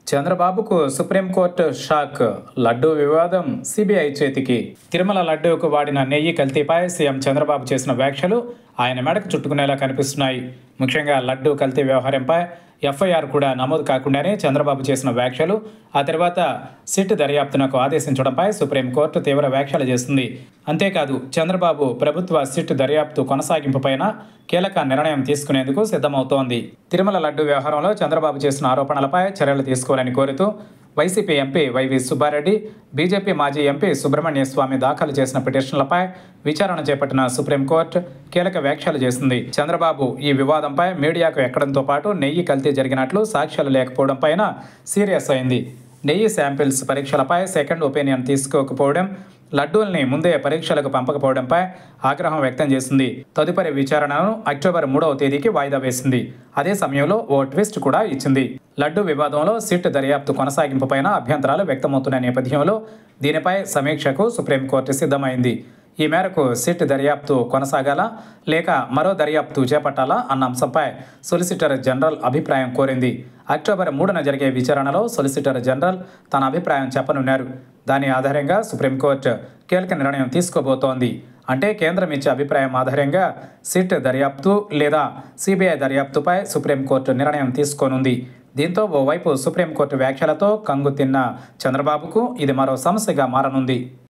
చంద్రబాబుకు supreme court shock. Laddu వివాదం CBI చేతికి. తిరుమల లడ్డూకు వాడిన నెయ్యి కల్తీపై సీఎం చంద్రబాబు చేసిన వ్యాఖ్యలు ఆయన మెడకు చుట్టుకునేలా కనిపిస్తున్నాయి. ముఖ్యంగా లడ్డూ కల్తీ వ్యవహారంపై ఎఫ్ఐఆర్ కూడా నమోదు కాకుండానే చంద్రబాబు చేసిన వ్యాఖ్యలు, ఆ తర్వాత సిట్ దర్యాప్తునకు ఆదేశించడంపై సుప్రీంకోర్టు తీవ్ర వ్యాఖ్యలు చేస్తుంది. అంతేకాదు చంద్రబాబు ప్రభుత్వ సిట్ దర్యాప్తు కొనసాగింపుపైన కీలక నిర్ణయం తీసుకునేందుకు సిద్ధమవుతోంది. తిరుమల లడ్డూ వ్యవహారంలో చంద్రబాబు చేసిన ఆరోపణలపై చర్యలు తీసుకోవాలని కోరుతూ వైసీపీ ఎంపీ వైవి సుబ్బారెడ్డి, బీజేపీ మాజీ ఎంపీ సుబ్రహ్మణ్య స్వామి దాఖలు చేసిన పిటిషన్లపై విచారణ చేపట్టిన సుప్రీంకోర్టు కీలక వ్యాఖ్యలు చేసింది. చంద్రబాబు ఈ వివాదంపై మీడియాకు ఎక్కడంతో పాటు నెయ్యి కల్తీ జరిగినట్లు సాక్ష్యాలు లేకపోవడం పైన సీరియస్ అయింది. నెయ్యి శాంపిల్స్ పరీక్షలపై సెకండ్ ఒపీనియన్ తీసుకోకపోవడం, లడ్డూల్ని ముందే పరీక్షలకు పంపకపోవడంపై ఆగ్రహం వ్యక్తం చేసింది. తదుపరి విచారణను అక్టోబర్ 3వ తేదీకి వాయిదా వేసింది. అదే సమయంలో ఓ ట్విస్ట్ కూడా ఇచ్చింది. లడ్డూ వివాదంలో సిట్ దర్యాప్తు కొనసాగింపుపైన అభ్యంతరాలు వ్యక్తమవుతున్న నేపథ్యంలో దీనిపై సమీక్షకు సుప్రీంకోర్టు సిద్ధమైంది. ఈ మేరకు సిట్ దర్యాప్తు కొనసాగాలా లేక మరో దర్యాప్తు చేపట్టాలా అన్న అంశంపై సొలిసిటర్ జనరల్ అభిప్రాయం కోరింది. అక్టోబర్ 3న జరిగే విచారణలో సొలిసిటర్ జనరల్ తన అభిప్రాయం చెప్పనున్నారు. దాని ఆధారంగా సుప్రీంకోర్టు కీలక నిర్ణయం తీసుకోబోతోంది. అంటే కేంద్రం ఇచ్చే అభిప్రాయం ఆధారంగా సిట్ దర్యాప్తు లేదా సిబిఐ దర్యాప్తుపై సుప్రీంకోర్టు నిర్ణయం తీసుకోనుంది. దీంతో ఓవైపు సుప్రీంకోర్టు వ్యాఖ్యలతో కంగు తిన్న చంద్రబాబుకు ఇది మరో సమస్యగా మారనుంది.